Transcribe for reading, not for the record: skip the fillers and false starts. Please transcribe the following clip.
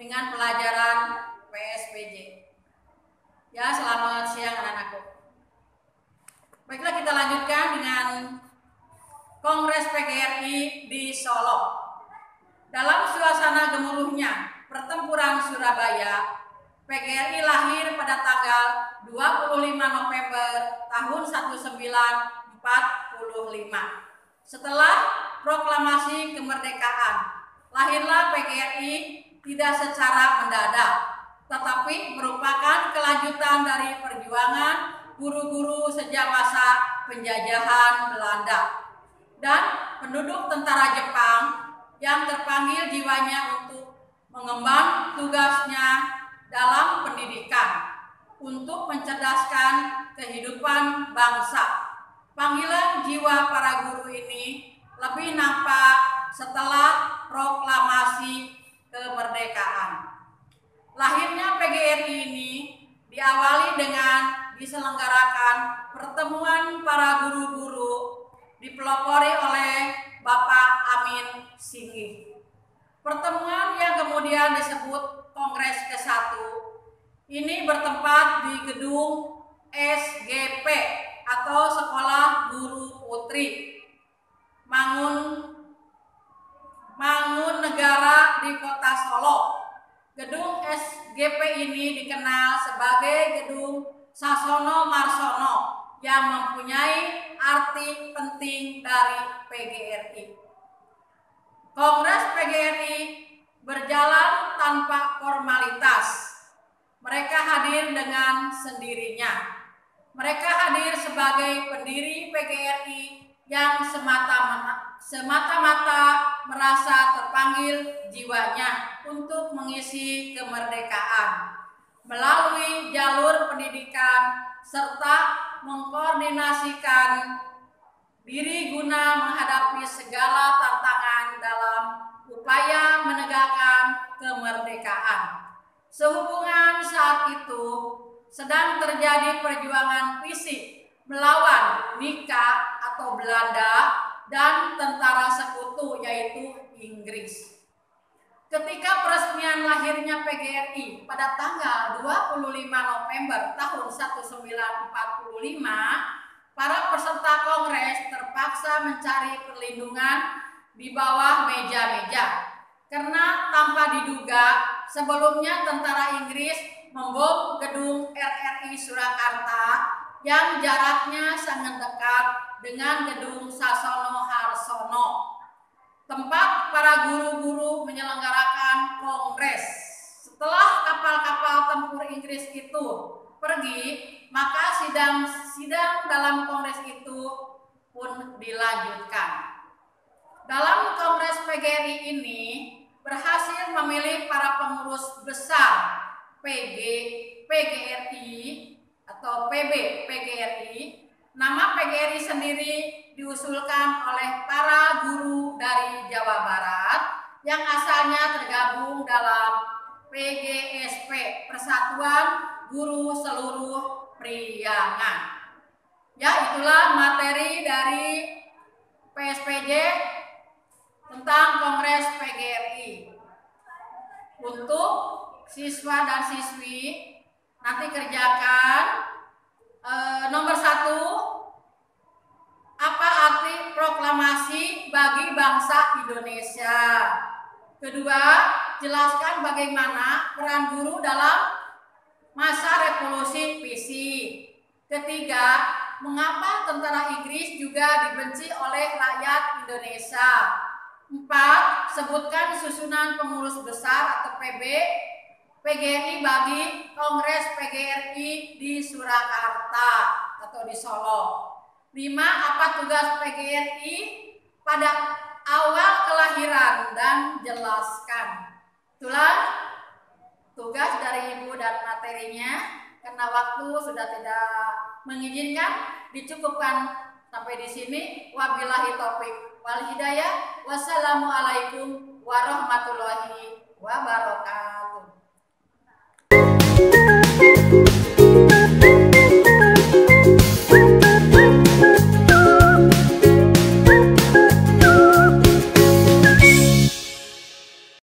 dengan pelajaran PSPJ. Ya, selamat siang anak-anakku. Baiklah, kita lanjutkan dengan Kongres PGRI di Solo. Dalam suasana gemuruhnya pertempuran Surabaya, PGRI lahir pada tanggal 25 November tahun 1945. Setelah proklamasi kemerdekaan, lahirlah PGRI tidak secara mendadak, tetapi merupakan kelanjutan dari perjuangan guru-guru sejak masa penjajahan Belanda dan penduduk tentara Jepang yang terpanggil jiwanya untuk mengemban tugasnya dalam pendidikan untuk mencerdaskan kehidupan bangsa. Panggilan jiwa para guru ini lebih nampak setelah proklamasi kemerdekaan. Lahirnya PGRI ini diawali dengan diselenggarakan pertemuan para guru-guru dipelopori oleh Bapak Amin Singgih. Pertemuan yang kemudian disebut Kongres ke-1 ini bertempat di gedung SGP atau Sekolah Guru Putri Mangunegara di Kota Solo. Gedung SGP ini dikenal sebagai Gedung Sasono Marsono yang mempunyai arti penting dari PGRI. Kongres PGRI berjalan tanpa formalitas. Mereka hadir dengan sendirinya. Mereka hadir sebagai pendiri PGRI yang semata-mata merasa terpanggil jiwanya untuk mengisi kemerdekaan melalui jalur pendidikan serta mengkoordinasikan diri guna menghadapi segala tantangan dalam upaya menegakkan kemerdekaan. Sehubungan saat itu sedang terjadi perjuangan fisik melawan Nika atau Belanda dan tentara sekutu yaitu Inggris. Ketika peresmian lahirnya PGRI pada tanggal 25 November tahun 1945, para peserta kongres terpaksa mencari perlindungan di bawah meja-meja karena tanpa diduga sebelumnya tentara Inggris membom gedung RRI Surakarta yang jaraknya sangat dekat dengan gedung Sasono Harsono, tempat para guru-guru menyelenggarakan kongres. Setelah kapal-kapal tempur Inggris itu pergi, maka sidang dalam kongres itu pun dilanjutkan. Dalam kongres PGRI ini berhasil memilih para pengurus besar PGRI atau PGRI. Nama PGRI sendiri diusulkan oleh para guru dari Jawa Barat yang asalnya tergabung dalam PGSP, Persatuan Guru Seluruh Priangan. Ya, itulah materi dari PSPJ tentang Kongres PGRI. Untuk siswa dan siswi nanti kerjakan nomor 1, apa arti proklamasi bagi bangsa Indonesia. Kedua, jelaskan bagaimana peran guru dalam masa revolusi fisik. Ketiga, mengapa tentara Inggris juga dibenci oleh rakyat Indonesia. 4, sebutkan susunan pengurus besar atau PGRI bagi Kongres PGRI di Surakarta atau di Solo. 5, apa tugas PGRI pada awal kelahiran dan jelaskan. Itulah tugas dari Ibu dan materinya. Karena waktu sudah tidak mengizinkan, dicukupkan sampai di sini. Wabillahi taufik wal hidayah. Wassalamualaikum warahmatullahi